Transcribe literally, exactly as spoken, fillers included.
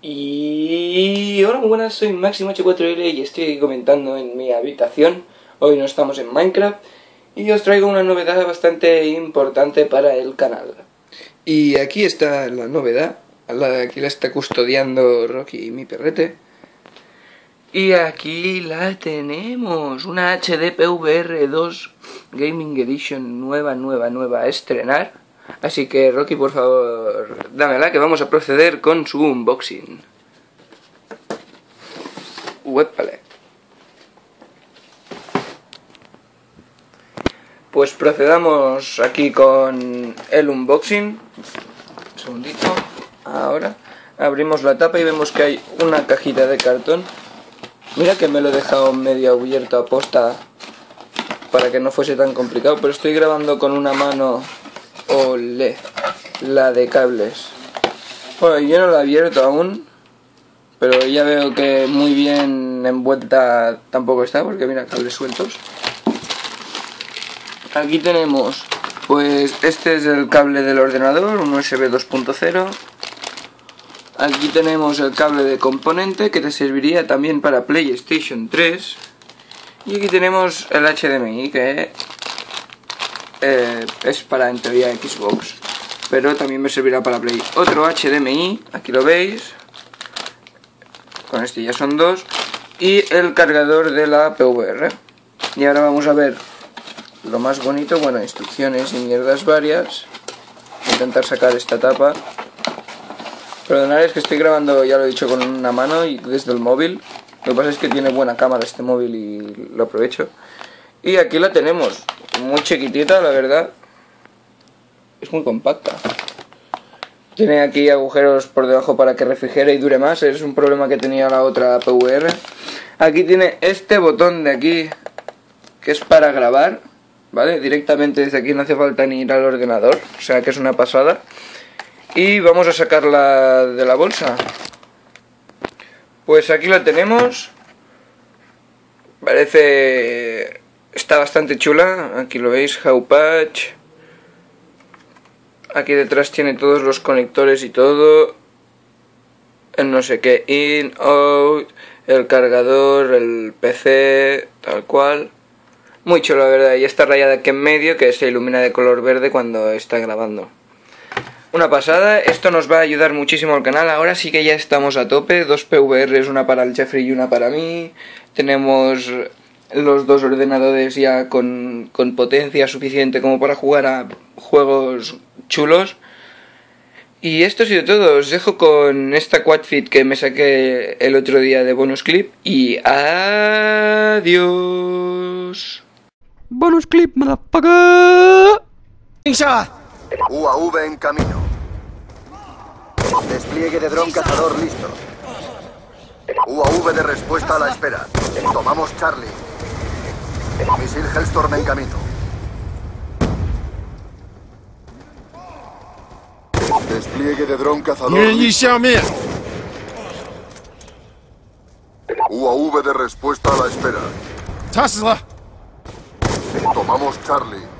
Y hola, muy buenas, soy Máximo ocho cuatro L y estoy comentando en mi habitación. Hoy no estamos en Minecraft y os traigo una novedad bastante importante para el canal. Y aquí está la novedad, la, aquí la está custodiando Rocky, mi perrete. Y aquí la tenemos, una H D P V R dos Gaming Edition nueva, nueva, nueva a estrenar. Así que Rocky, por favor, dámela que vamos a proceder con su unboxing. Uépale. Pues procedamos aquí con el unboxing. Un segundito. Ahora abrimos la tapa y vemos que hay una cajita de cartón. Mira que me lo he dejado medio abierto a posta para que no fuese tan complicado, pero estoy grabando con una mano. Olé, la de cables. Bueno, yo no la he abierto aún, pero ya veo que muy bien envuelta tampoco está, porque mira, cables sueltos. Aquí tenemos, pues este es el cable del ordenador, un U S B dos punto cero. Aquí tenemos el cable de componente que te serviría también para PlayStation tres. Y aquí tenemos el H D M I que eh, es para, en teoría, Xbox, pero también me servirá para Play. Otro H D M I, aquí lo veis, con este ya son dos, y el cargador de la P V R. Y ahora vamos a ver lo más bonito, bueno, instrucciones y mierdas varias. Voy a intentar sacar esta tapa. Perdonad, es que estoy grabando, ya lo he dicho, con una mano y desde el móvil. Lo que pasa es que tiene buena cámara este móvil y lo aprovecho. Y aquí la tenemos, muy chiquitita, la verdad. Es muy compacta. Tiene aquí agujeros por debajo para que refrigere y dure más. Es un problema que tenía la otra P V R. Aquí tiene este botón de aquí, que es para grabar, ¿vale? Directamente desde aquí, no hace falta ni ir al ordenador. O sea que es una pasada. Y vamos a sacarla de la bolsa. Pues aquí la tenemos. Parece... está bastante chula. Aquí lo veis, How Patch. Aquí detrás tiene todos los conectores y todo. El no sé qué, in, out, el cargador, el P C, tal cual. Muy chulo, la verdad. Y esta rayada aquí en medio que se ilumina de color verde cuando está grabando. Una pasada, esto nos va a ayudar muchísimo al canal. Ahora sí que ya estamos a tope, dos P V Rs, una para el Jeffrey y una para mí. Tenemos los dos ordenadores ya con, con potencia suficiente como para jugar a juegos chulos. Y esto ha sido todo, os dejo con esta quadfit que me saqué el otro día de bonus clip y adiós. Bonus clip, motherfucker. U A V en camino. Despliegue de dron cazador listo. U A V de respuesta a la espera. Tomamos Charlie. Misil Hellstorm en camino. Despliegue de dron cazador listo. U A V de respuesta a la espera. Tomamos Charlie.